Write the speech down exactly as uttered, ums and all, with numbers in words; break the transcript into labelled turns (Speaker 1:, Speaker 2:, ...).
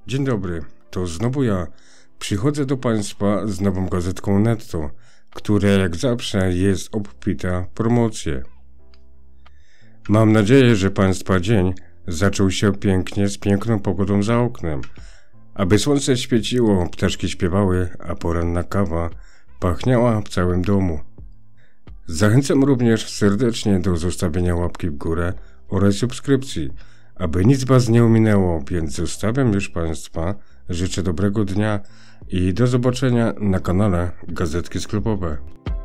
Speaker 1: Dzień dobry, to znowu ja. Przychodzę do Państwa z nową gazetką Netto, która jak zawsze jest obfita w promocje. Mam nadzieję, że Państwa dzień zaczął się pięknie z piękną pogodą za oknem. Aby słońce świeciło, ptaszki śpiewały, a poranna kawa pachniała w całym domu. Zachęcam również serdecznie do zostawienia łapki w górę oraz subskrypcji, aby nic Was nie ominęło, więc zostawiam już Państwa, życzę dobrego dnia i do zobaczenia na kanale Gazetki Sklepowe.